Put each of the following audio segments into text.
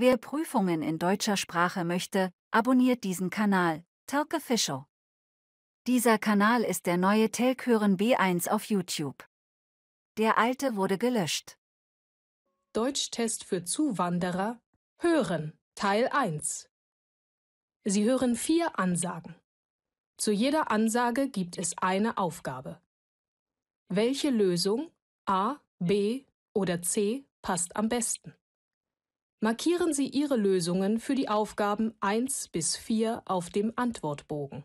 Wer Prüfungen in deutscher Sprache möchte, abonniert diesen Kanal, Telk Official. Dieser Kanal ist der neue Telk Hören B1 auf YouTube. Der alte wurde gelöscht. Deutschtest für Zuwanderer Hören Teil 1. Sie hören 4 Ansagen. Zu jeder Ansage gibt es eine Aufgabe. Welche Lösung A, B oder C passt am besten? Markieren Sie Ihre Lösungen für die Aufgaben 1 bis 4 auf dem Antwortbogen.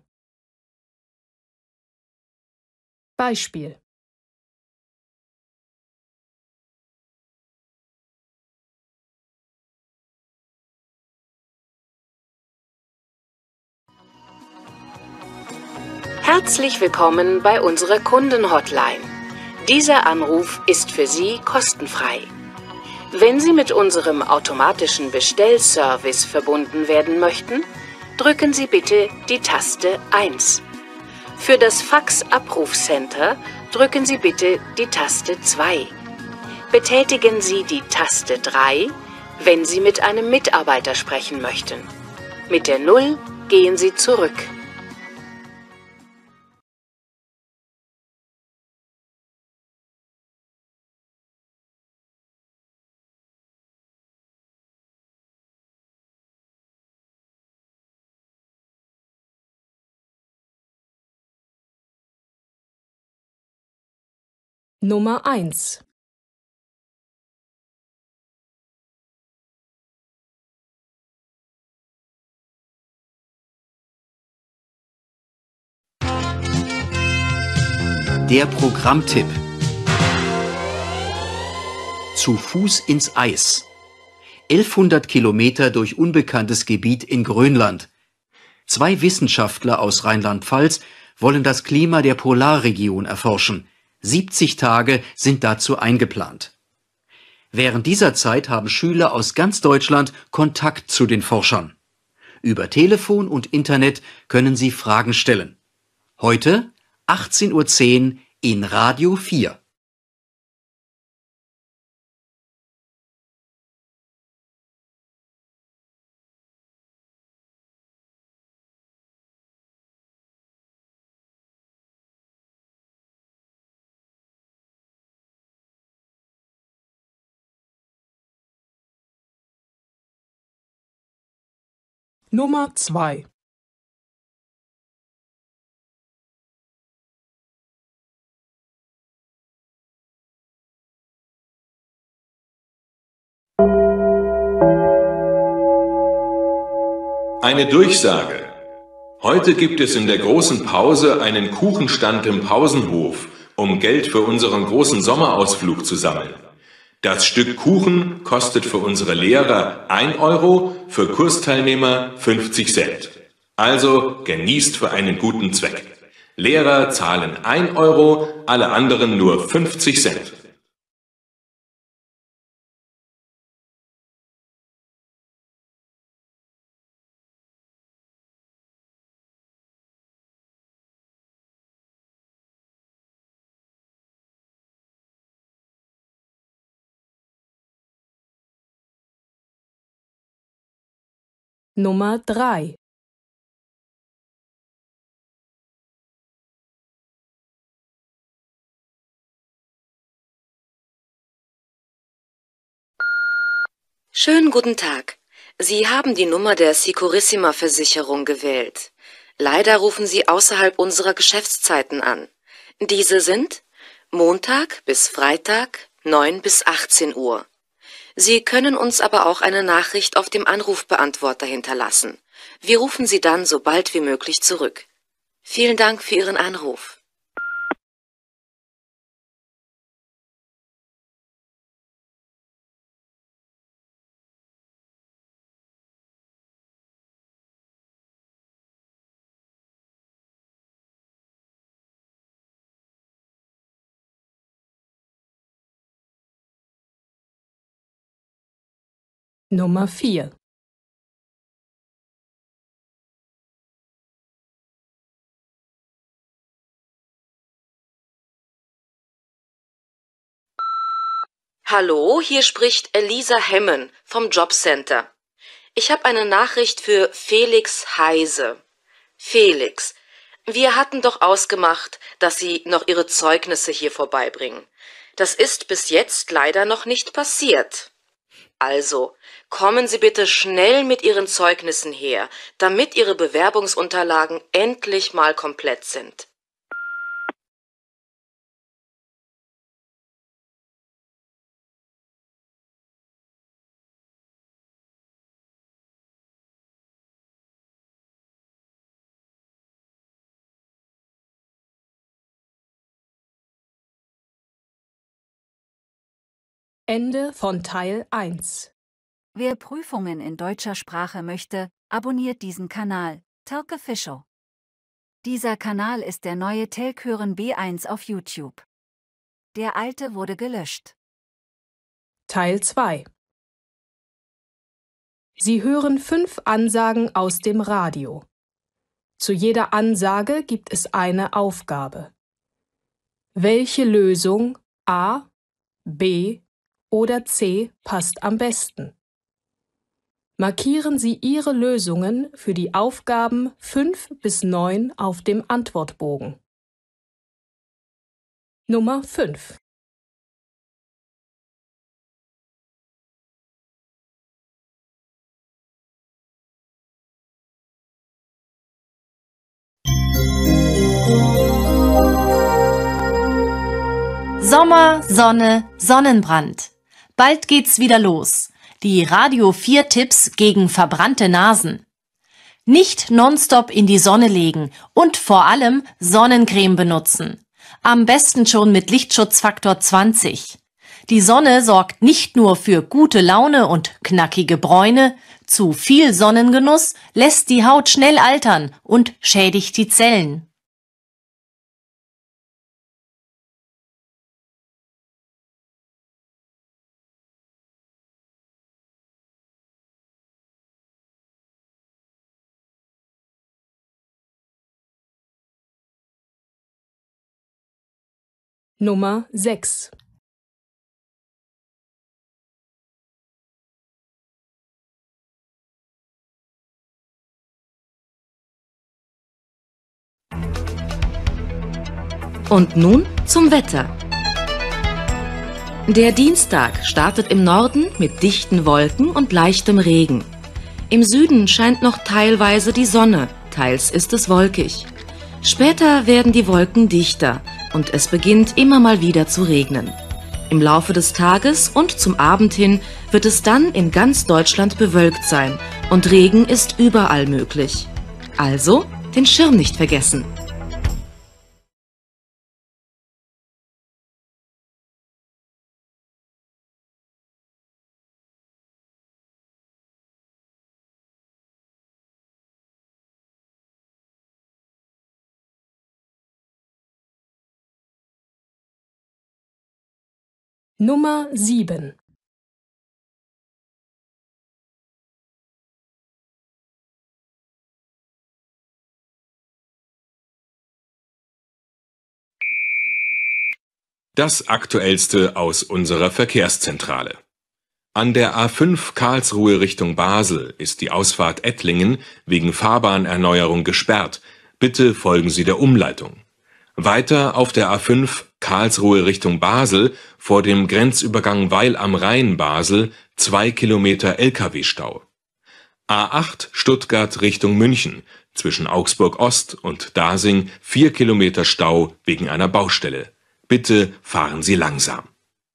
Beispiel: Herzlich willkommen bei unserer Kundenhotline. Dieser Anruf ist für Sie kostenfrei. Wenn Sie mit unserem automatischen Bestellservice verbunden werden möchten, drücken Sie bitte die Taste 1. Für das Fax-Abrufcenter drücken Sie bitte die Taste 2. Betätigen Sie die Taste 3, wenn Sie mit einem Mitarbeiter sprechen möchten. Mit der 0 gehen Sie zurück. Nummer 1. Der Programmtipp. Zu Fuß ins Eis. 1100 Kilometer durch unbekanntes Gebiet in Grönland. 2 Wissenschaftler aus Rheinland-Pfalz wollen das Klima der Polarregion erforschen. 70 Tage sind dazu eingeplant. Während dieser Zeit haben Schüler aus ganz Deutschland Kontakt zu den Forschern. Über Telefon und Internet können sie Fragen stellen. Heute 18:10 Uhr in Radio 4. Nummer 2. Eine Durchsage. Heute gibt es in der großen Pause einen Kuchenstand im Pausenhof, um Geld für unseren großen Sommerausflug zu sammeln. Das Stück Kuchen kostet für unsere Lehrer 1 Euro, für Kursteilnehmer 50 Cent. Also genießt für einen guten Zweck. Lehrer zahlen 1 Euro, alle anderen nur 50 Cent. Nummer 3. Schönen guten Tag. Sie haben die Nummer der Securissima-Versicherung gewählt. Leider rufen Sie außerhalb unserer Geschäftszeiten an. Diese sind Montag bis Freitag 9 bis 18 Uhr. Sie können uns aber auch eine Nachricht auf dem Anrufbeantworter hinterlassen. Wir rufen Sie dann so bald wie möglich zurück. Vielen Dank für Ihren Anruf. Nummer 4. Hallo, hier spricht Elisa Hemmen vom Jobcenter. Ich habe eine Nachricht für Felix Heise. Felix, wir hatten doch ausgemacht, dass Sie noch Ihre Zeugnisse hier vorbeibringen. Das ist bis jetzt leider noch nicht passiert. Also, kommen Sie bitte schnell mit Ihren Zeugnissen her, damit Ihre Bewerbungsunterlagen endlich mal komplett sind. Ende von Teil 1. Wer Prüfungen in deutscher Sprache möchte, abonniert diesen Kanal, Telke Fischer. Dieser Kanal ist der neue Telkhören B1 auf YouTube. Der alte wurde gelöscht. Teil 2. Sie hören 5 Ansagen aus dem Radio. Zu jeder Ansage gibt es eine Aufgabe. Welche Lösung A, B oder C passt am besten? Markieren Sie Ihre Lösungen für die Aufgaben 5 bis 9 auf dem Antwortbogen. Nummer 5. Sommer, Sonne, Sonnenbrand. Bald geht's wieder los. Die Radio 4 Tipps gegen verbrannte Nasen. Nicht nonstop in die Sonne legen und vor allem Sonnencreme benutzen. Am besten schon mit Lichtschutzfaktor 20. Die Sonne sorgt nicht nur für gute Laune und knackige Bräune, zu viel Sonnengenuss lässt die Haut schnell altern und schädigt die Zellen. Nummer 6. Und nun zum Wetter. Der Dienstag startet im Norden mit dichten Wolken und leichtem Regen. Im Süden scheint noch teilweise die Sonne, teils ist es wolkig. Später werden die Wolken dichter und es beginnt immer mal wieder zu regnen. Im Laufe des Tages und zum Abend hin wird es dann in ganz Deutschland bewölkt sein und Regen ist überall möglich. Also den Schirm nicht vergessen. Nummer 7. Das Aktuellste aus unserer Verkehrszentrale. An der A5 Karlsruhe Richtung Basel ist die Ausfahrt Ettlingen wegen Fahrbahnerneuerung gesperrt. Bitte folgen Sie der Umleitung. Weiter auf der A5 Karlsruhe Richtung Basel vor dem Grenzübergang Weil am Rhein Basel 2 Kilometer Lkw-Stau. A8 Stuttgart Richtung München zwischen Augsburg Ost und Dasing 4 Kilometer Stau wegen einer Baustelle. Bitte fahren Sie langsam.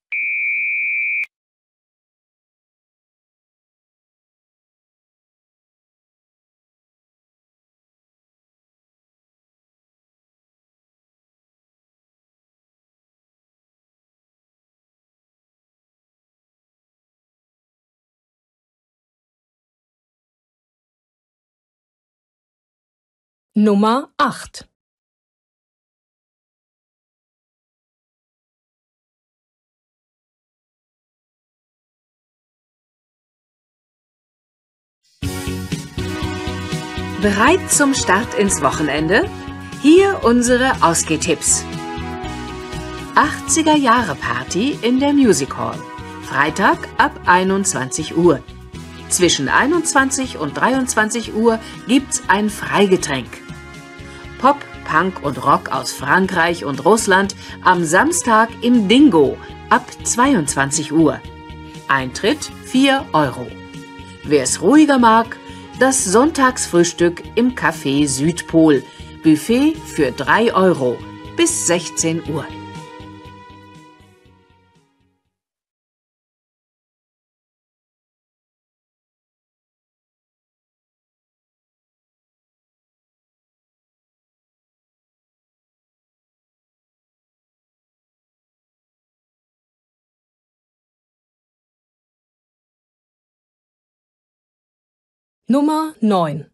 Nummer 8. Bereit zum Start ins Wochenende? Hier unsere Ausgehtipps. 80er-Jahre-Party in der Music Hall. Freitag ab 21 Uhr. Zwischen 21 und 23 Uhr gibt's ein Freigetränk. Pop, Punk und Rock aus Frankreich und Russland am Samstag im Dingo ab 22 Uhr. Eintritt 4 Euro. Wer es ruhiger mag, das Sonntagsfrühstück im Café Südpol. Buffet für 3 Euro bis 16 Uhr. Nummer 9.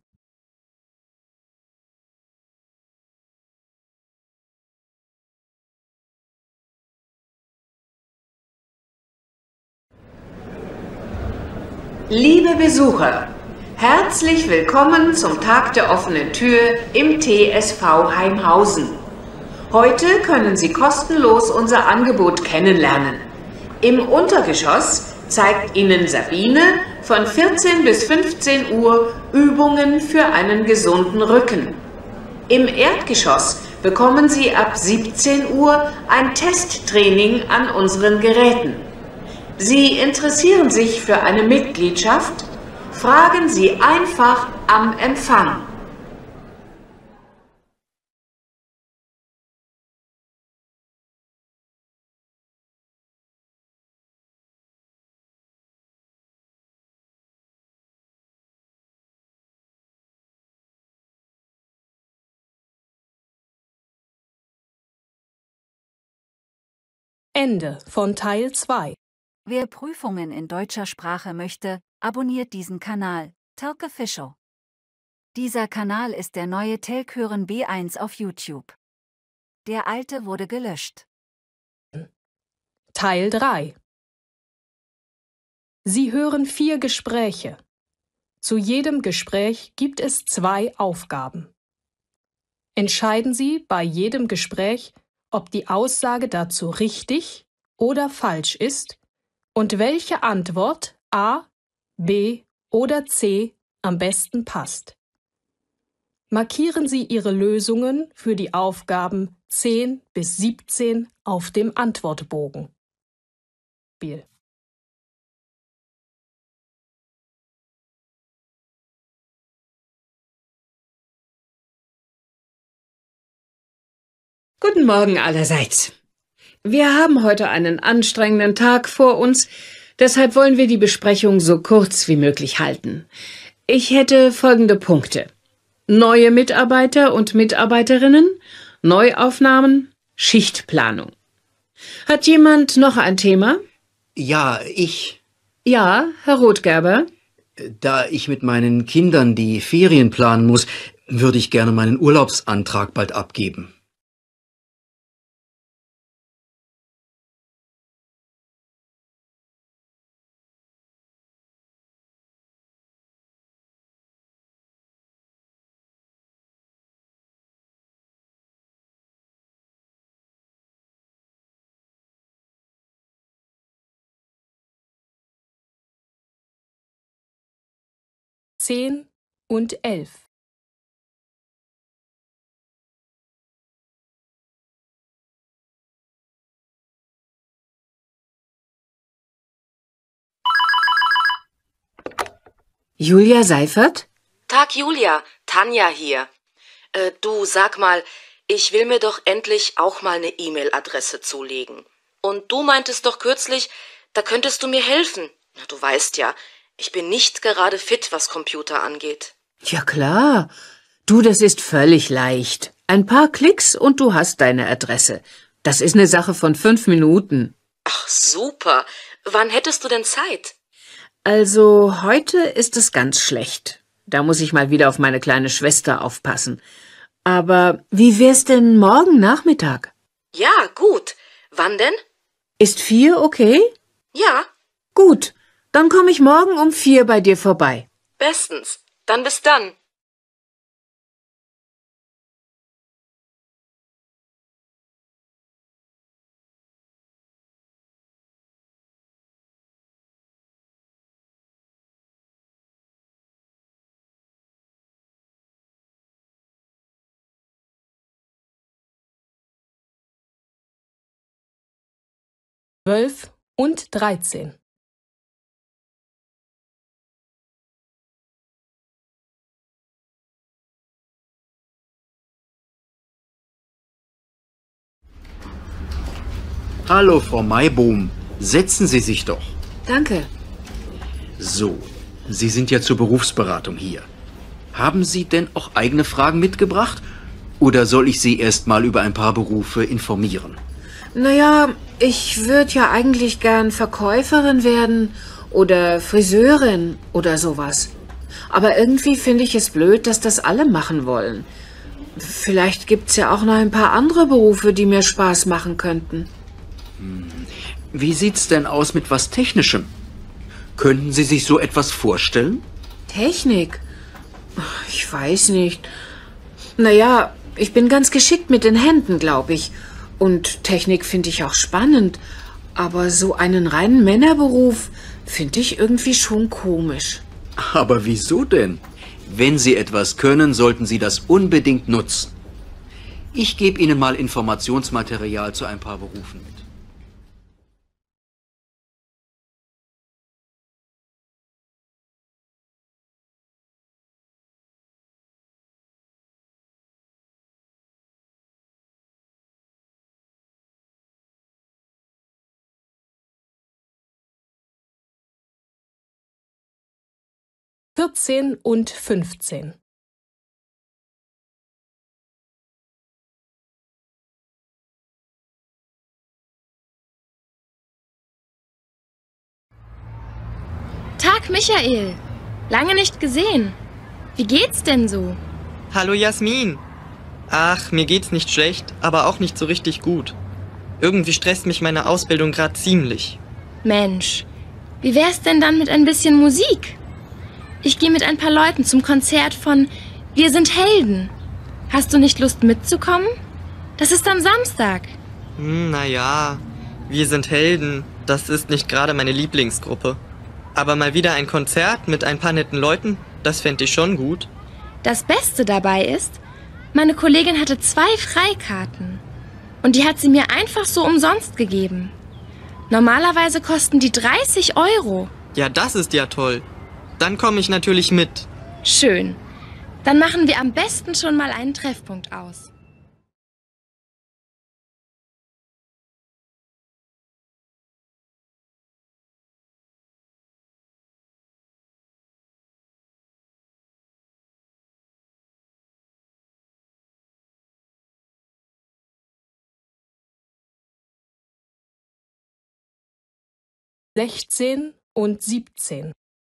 Liebe Besucher, herzlich willkommen zum Tag der offenen Tür im TSV Haimhausen. Heute können Sie kostenlos unser Angebot kennenlernen. Im Untergeschoss zeigt Ihnen Sabine von 14 bis 15 Uhr Übungen für einen gesunden Rücken. Im Erdgeschoss bekommen Sie ab 17 Uhr ein Testtraining an unseren Geräten. Sie interessieren sich für eine Mitgliedschaft? Fragen Sie einfach am Empfang. Ende von Teil 2. Wer Prüfungen in deutscher Sprache möchte, abonniert diesen Kanal, Thelke Fischer. Dieser Kanal ist der neue Telkhören B1 auf YouTube. Der alte wurde gelöscht. Teil 3. Sie hören 4 Gespräche. Zu jedem Gespräch gibt es 2 Aufgaben. Entscheiden Sie bei jedem Gespräch, ob die Aussage dazu richtig oder falsch ist und welche Antwort A, B oder C am besten passt. Markieren Sie Ihre Lösungen für die Aufgaben 10 bis 17 auf dem Antwortbogen. Spiel. Guten Morgen allerseits. Wir haben heute einen anstrengenden Tag vor uns, deshalb wollen wir die Besprechung so kurz wie möglich halten. Ich hätte folgende Punkte: neue Mitarbeiter und Mitarbeiterinnen, Neuaufnahmen, Schichtplanung. Hat jemand noch ein Thema? Ja, ich. Ja, Herr Rothgerber? Da ich mit meinen Kindern die Ferien planen muss, würde ich gerne meinen Urlaubsantrag bald abgeben. Zehn und 11. Julia Seifert? Tag Julia, Tanja hier. Du, sag mal, ich will mir doch endlich auch mal eine E-Mail-Adresse zulegen. Und du meintest doch kürzlich, da könntest du mir helfen. Na, du weißt ja, ich bin nicht gerade fit, was Computer angeht. Ja klar. Du, das ist völlig leicht. Ein paar Klicks und du hast deine Adresse. Das ist eine Sache von 5 Minuten. Ach, super. Wann hättest du denn Zeit? Also, heute ist es ganz schlecht. Da muss ich mal wieder auf meine kleine Schwester aufpassen. Aber wie wär's denn morgen Nachmittag? Ja, gut. Wann denn? Ist 4 okay? Ja, Gut, dann komme ich morgen um 4 bei dir vorbei. bestens. Dann bis dann. 12 und 13. Hallo, Frau Maibohm. Setzen Sie sich doch. Danke. So, Sie sind ja zur Berufsberatung hier. Haben Sie denn auch eigene Fragen mitgebracht? Oder soll ich Sie erst mal über ein paar Berufe informieren? Naja, ich würde ja eigentlich gern Verkäuferin werden oder Friseurin oder sowas. Aber irgendwie finde ich es blöd, dass das alle machen wollen. Vielleicht gibt's ja auch noch ein paar andere Berufe, die mir Spaß machen könnten. Wie sieht's denn aus mit was Technischem? Könnten Sie sich so etwas vorstellen? Technik? Ich weiß nicht. Naja, ich bin ganz geschickt mit den Händen, glaube ich. Und Technik finde ich auch spannend. Aber so einen reinen Männerberuf finde ich irgendwie schon komisch. Aber wieso denn? Wenn Sie etwas können, sollten Sie das unbedingt nutzen. Ich gebe Ihnen mal Informationsmaterial zu ein paar Berufen mit. Vierzehn und 15. Tag, Michael. Lange nicht gesehen. Wie geht's denn so? Hallo Jasmin. Ach, mir geht's nicht schlecht, aber auch nicht so richtig gut. Irgendwie stresst mich meine Ausbildung gerade ziemlich. Mensch, wie wär's denn dann mit ein bisschen Musik? Ich gehe mit ein paar Leuten zum Konzert von Wir sind Helden. Hast du nicht Lust mitzukommen? Das ist am Samstag. Naja, wir sind Helden. Das ist nicht gerade meine Lieblingsgruppe. Aber mal wieder ein Konzert mit ein paar netten Leuten, das fände ich schon gut. Das Beste dabei ist, meine Kollegin hatte 2 Freikarten. Und die hat sie mir einfach so umsonst gegeben. Normalerweise kosten die 30 €. Ja, das ist ja toll. Dann komme ich natürlich mit. Schön. Dann machen wir am besten schon mal einen Treffpunkt aus. Sechzehn und 17.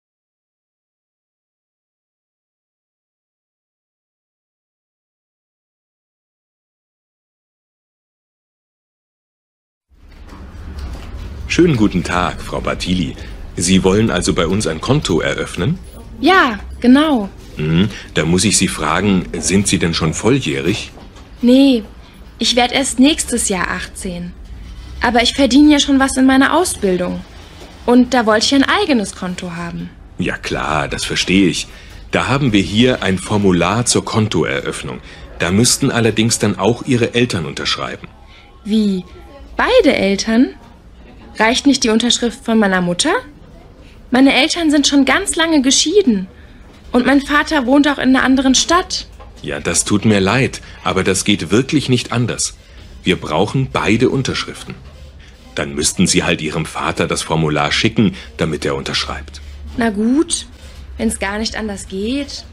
Schönen guten Tag, Frau Bartili. Sie wollen also bei uns ein Konto eröffnen? Ja, genau. Da muss ich Sie fragen, sind Sie denn schon volljährig? Nee, ich werde erst nächstes Jahr 18. Aber ich verdiene ja schon was in meiner Ausbildung. Und da wollte ich ein eigenes Konto haben. Ja klar, das verstehe ich. Da haben wir hier ein Formular zur Kontoeröffnung. Da müssten allerdings dann auch Ihre Eltern unterschreiben. Wie? Beide Eltern? Reicht nicht die Unterschrift von meiner Mutter? Meine Eltern sind schon ganz lange geschieden. Und mein Vater wohnt auch in einer anderen Stadt. Ja, das tut mir leid, aber das geht wirklich nicht anders. Wir brauchen beide Unterschriften. Dann müssten Sie halt Ihrem Vater das Formular schicken, damit er unterschreibt. Na gut, wenn es gar nicht anders geht.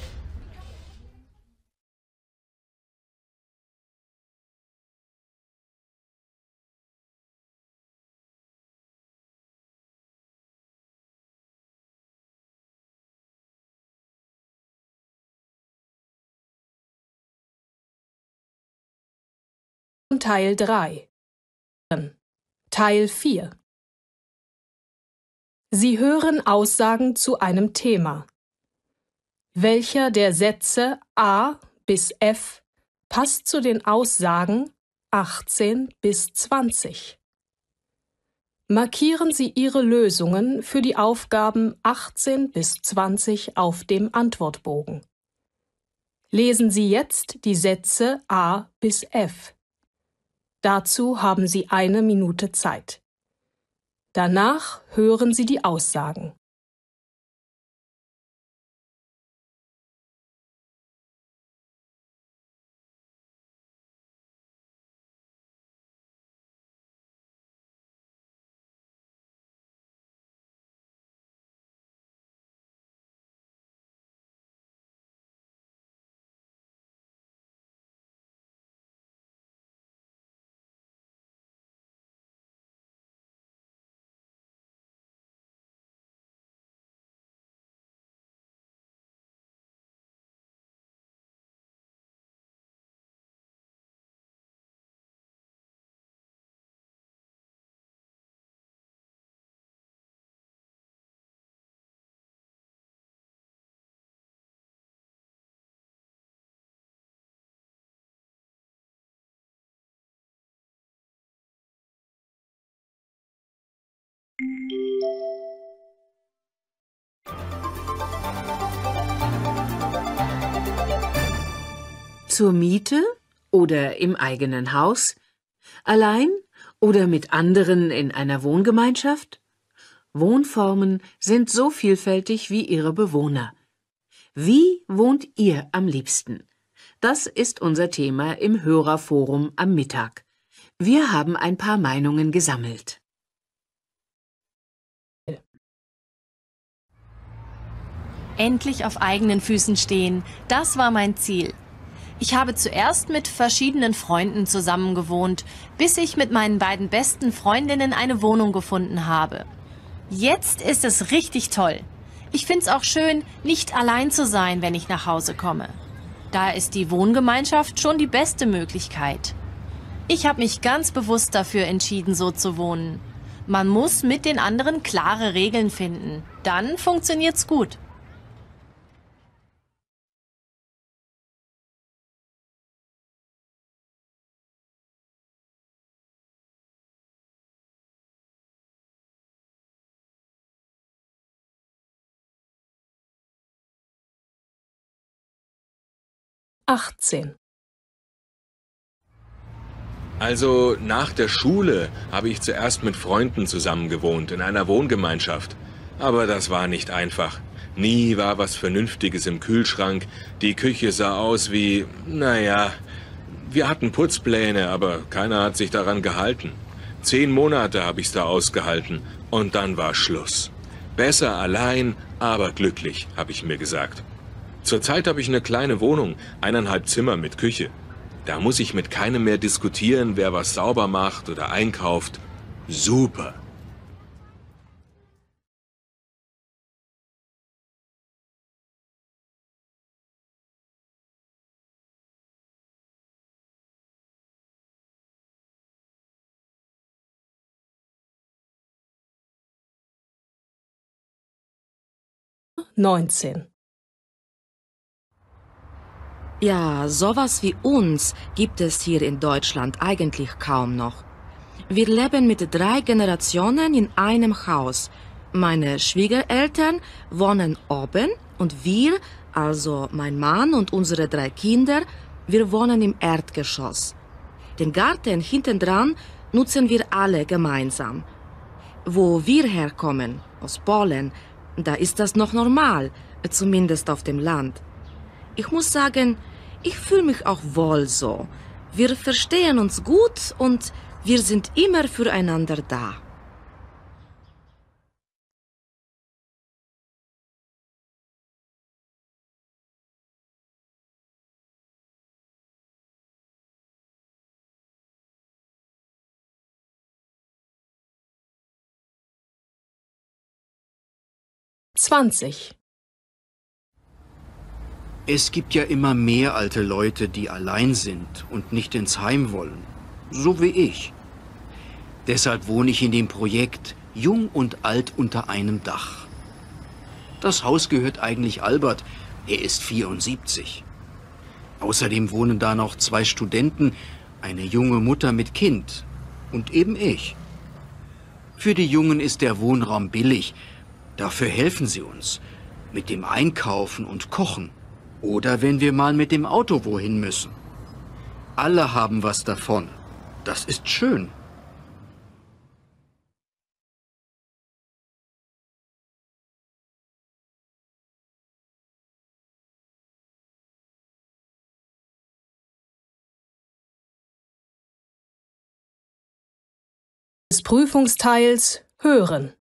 Teil 3. Teil 4. Sie hören Aussagen zu einem Thema. Welcher der Sätze A bis F passt zu den Aussagen 18 bis 20? Markieren Sie Ihre Lösungen für die Aufgaben 18 bis 20 auf dem Antwortbogen. Lesen Sie jetzt die Sätze A bis F. Dazu haben Sie 1 Minute Zeit. Danach hören Sie die Aussagen. Zur Miete oder im eigenen Haus? Allein oder mit anderen in einer Wohngemeinschaft? Wohnformen sind so vielfältig wie ihre Bewohner. Wie wohnt ihr am liebsten? Das ist unser Thema im Hörerforum am Mittag. Wir haben ein paar Meinungen gesammelt. Endlich auf eigenen Füßen stehen, das war mein Ziel. Ich habe zuerst mit verschiedenen Freunden zusammengewohnt, bis ich mit meinen beiden besten Freundinnen eine Wohnung gefunden habe. Jetzt ist es richtig toll. Ich find's auch schön, nicht allein zu sein, wenn ich nach Hause komme. Da ist die Wohngemeinschaft schon die beste Möglichkeit. Ich habe mich ganz bewusst dafür entschieden, so zu wohnen. Man muss mit den anderen klare Regeln finden. Dann funktioniert's gut. Also nach der Schule habe ich zuerst mit Freunden zusammengewohnt in einer Wohngemeinschaft. Aber das war nicht einfach. Nie war was Vernünftiges im Kühlschrank. Die Küche sah aus wie, naja, wir hatten Putzpläne, aber keiner hat sich daran gehalten. 10 Monate habe ich's da ausgehalten und dann war Schluss. Besser allein, aber glücklich, habe ich mir gesagt. Zurzeit habe ich eine kleine Wohnung, 1,5 Zimmer mit Küche. Da muss ich mit keinem mehr diskutieren, wer was sauber macht oder einkauft. Super. Ja, sowas wie uns gibt es hier in Deutschland eigentlich kaum noch. Wir leben mit 3 Generationen in einem Haus. Meine Schwiegereltern wohnen oben und wir, also mein Mann und unsere 3 Kinder, wir wohnen im Erdgeschoss. Den Garten hintendran nutzen wir alle gemeinsam. Wo wir herkommen, aus Polen, da ist das noch normal, zumindest auf dem Land. Ich muss sagen, ich fühle mich auch wohl so. Wir verstehen uns gut und wir sind immer füreinander da. Es gibt ja immer mehr alte Leute, die allein sind und nicht ins Heim wollen. So wie ich. Deshalb wohne ich in dem Projekt Jung und Alt unter einem Dach. Das Haus gehört eigentlich Albert. Er ist 74. Außerdem wohnen da noch 2 Studenten, eine junge Mutter mit Kind und eben ich. Für die Jungen ist der Wohnraum billig. Dafür helfen sie uns. Mit dem Einkaufen und Kochen. Oder wenn wir mal mit dem Auto wohin müssen. Alle haben was davon. Das ist schön. Prüfungsteils Hören.